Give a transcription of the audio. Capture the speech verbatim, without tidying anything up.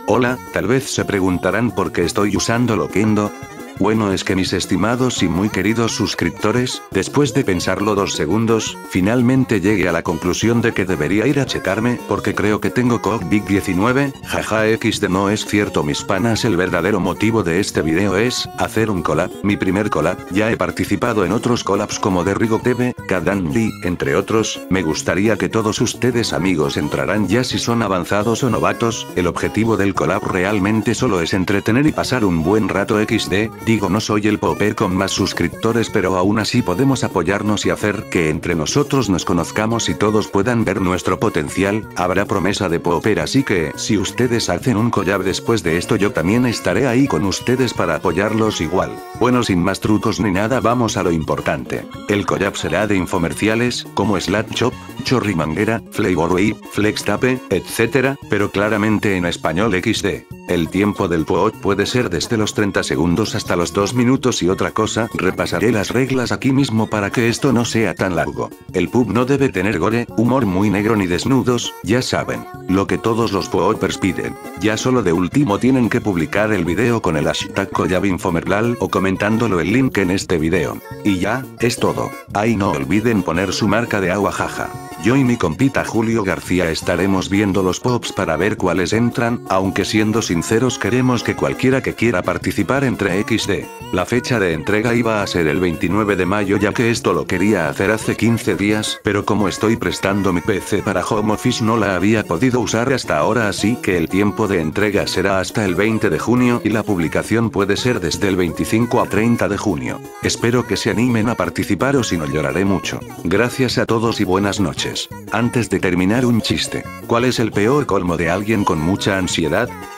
Hola, tal vez se preguntarán por qué estoy usando Loquendo. Bueno, es que mis estimados y muy queridos suscriptores, después de pensarlo dos segundos, finalmente llegué a la conclusión de que debería ir a checarme, porque creo que tengo COVID diecinueve, jaja equis de no es cierto mis panas, el verdadero motivo de este video es, hacer un collab, mi primer collab, ya he participado en otros collabs como de Rigo T V, Kadan Lee, entre otros, me gustaría que todos ustedes amigos entrarán ya si son avanzados o novatos, el objetivo del collab realmente solo es entretener y pasar un buen rato equis de. Digo, no soy el popper con más suscriptores, pero aún así podemos apoyarnos y hacer que entre nosotros nos conozcamos y todos puedan ver nuestro potencial. Habrá promesa de popper, así que, si ustedes hacen un collab después de esto, yo también estaré ahí con ustedes para apoyarlos igual. Bueno, sin más trucos ni nada, vamos a lo importante. El collab será de infomerciales, como Slap Shop, Chorrimanguera, Flavorway, Flextape, etcétera, pero claramente en español equis de. El tiempo del P O D puede ser desde los treinta segundos hasta los dos minutos y otra cosa, repasaré las reglas aquí mismo para que esto no sea tan largo. El pub no debe tener gore, humor muy negro ni desnudos, ya saben. Lo que todos los poppers piden. Ya solo de último tienen que publicar el video con el hashtag collabinfomerlal o comentándolo el link en este video. Y ya, es todo. Ay, no olviden poner su marca de agua, jaja. Yo y mi compita Julio García estaremos viendo los pops para ver cuáles entran, aunque siendo sinceros queremos que cualquiera que quiera participar entre equis de. La fecha de entrega iba a ser el veintinueve de mayo, ya que esto lo quería hacer hace quince días, pero como estoy prestando mi P C para home office no la había podido usar hasta ahora, así que el tiempo de entrega será hasta el veinte de junio y la publicación puede ser desde el veinticinco a treinta de junio. Espero que se animen a participar o si no lloraré mucho. Gracias a todos y buenas noches. Antes de terminar, un chiste. ¿Cuál es el peor colmo de alguien con mucha ansiedad?